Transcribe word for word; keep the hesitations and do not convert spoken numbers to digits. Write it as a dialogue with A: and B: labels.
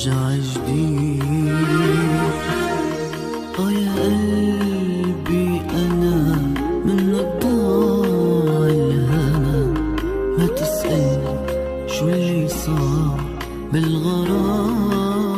A: رجع جديد. اه يا قلبي أنا منك ضاع الهنا، ما تسألني شو اللي صار بالغرام.